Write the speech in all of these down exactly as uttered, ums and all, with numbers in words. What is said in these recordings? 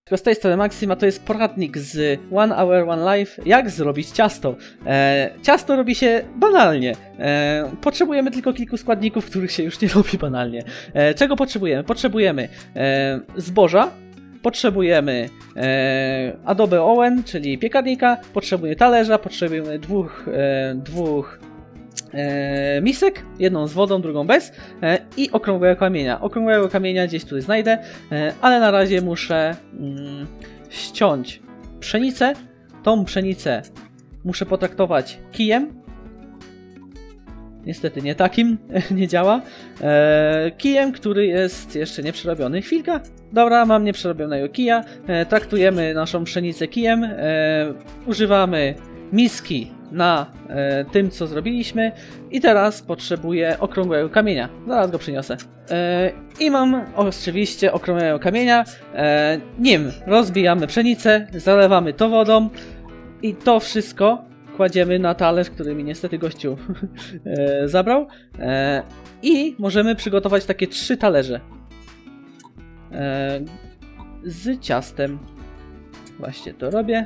Z tej strony Maxima, to jest poradnik z One Hour One Life, jak zrobić ciasto. E, ciasto robi się banalnie. E, potrzebujemy tylko kilku składników, których się już nie robi banalnie. E, czego potrzebujemy? Potrzebujemy e, zboża, potrzebujemy e, Adobe Oven, czyli piekarnika, potrzebujemy talerza, potrzebujemy dwóch, e, dwóch E, misek, jedną z wodą, drugą bez e, i okrągłego kamienia. Okrągłego kamienia gdzieś tutaj znajdę, e, ale na razie muszę mm, ściąć pszenicę. Tą pszenicę muszę potraktować kijem. Niestety nie takim, nie działa. E, kijem, który jest jeszcze nieprzerobiony. Chwilka. Dobra, mam nieprzerobionego kija. E, traktujemy naszą pszenicę kijem. E, używamy miski na e, tym, co zrobiliśmy. I teraz potrzebuję okrągłego kamienia. Zaraz go przyniosę. E, I mam oczywiście okrągłego kamienia. E, nim rozbijamy pszenicę, zalewamy to wodą i to wszystko kładziemy na talerz, który mi niestety gościu e, zabrał. E, I możemy przygotować takie trzy talerze e, z ciastem. Właśnie to robię.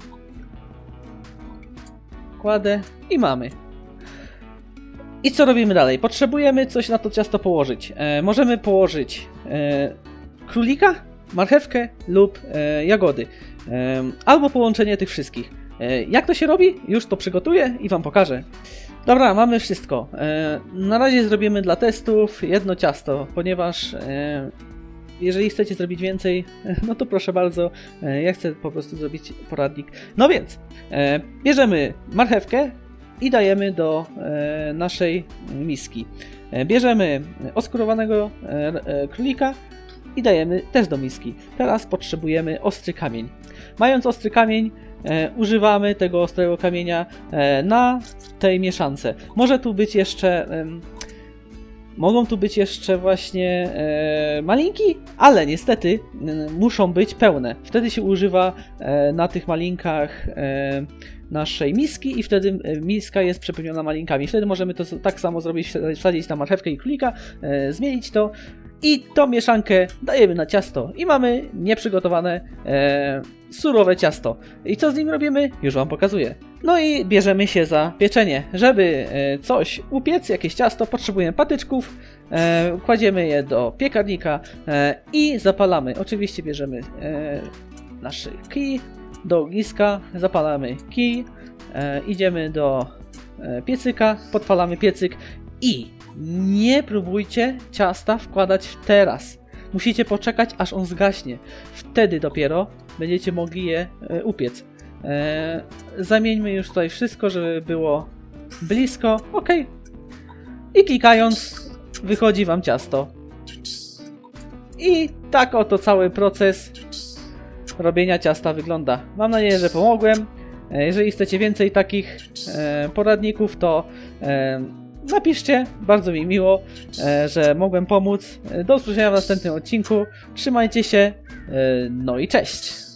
Kładę i mamy. I co robimy dalej? Potrzebujemy coś na to ciasto położyć. E, możemy położyć e, królika, marchewkę lub e, jagody. E, albo połączenie tych wszystkich. E, jak to się robi? Już to przygotuję i wam pokażę. Dobra, mamy wszystko. E, na razie zrobimy dla testów jedno ciasto, ponieważ e, jeżeli chcecie zrobić więcej, no to proszę bardzo, ja chcę po prostu zrobić poradnik. No więc, e, bierzemy marchewkę i dajemy do e, naszej miski. E, bierzemy oskurowanego e, e, królika i dajemy też do miski. Teraz potrzebujemy ostry kamień. Mając ostry kamień, e, używamy tego ostrego kamienia e, na tej mieszance. Może tu być jeszcze... E, Mogą tu być jeszcze właśnie e, malinki, ale niestety e, muszą być pełne. Wtedy się używa e, na tych malinkach e, naszej miski i wtedy e, miska jest przepełniona malinkami. Wtedy możemy to tak samo zrobić, wsadzić na marchewkę i królika, e, zmienić to i tą mieszankę dajemy na ciasto i mamy nieprzygotowane e, surowe ciasto. I co z nim robimy? Już wam pokazuję. No i bierzemy się za pieczenie. Żeby e, coś upiec, jakieś ciasto, potrzebujemy patyczków, e, kładziemy je do piekarnika e, i zapalamy. Oczywiście bierzemy e, nasz kij do ogniska, zapalamy kij, e, idziemy do e, piecyka, podpalamy piecyk i nie próbujcie ciasta wkładać teraz. Musicie poczekać, aż on zgaśnie. Wtedy dopiero będziecie mogli je e, upiec. E, zamieńmy już tutaj wszystko, żeby było blisko. OK. I klikając wychodzi wam ciasto. I tak oto cały proces robienia ciasta wygląda. Mam nadzieję, że pomogłem. E, jeżeli chcecie więcej takich e, poradników, to e, napiszcie. Bardzo mi miło, e, że mogłem pomóc. Do usłyszenia w następnym odcinku. Trzymajcie się. E, no i cześć.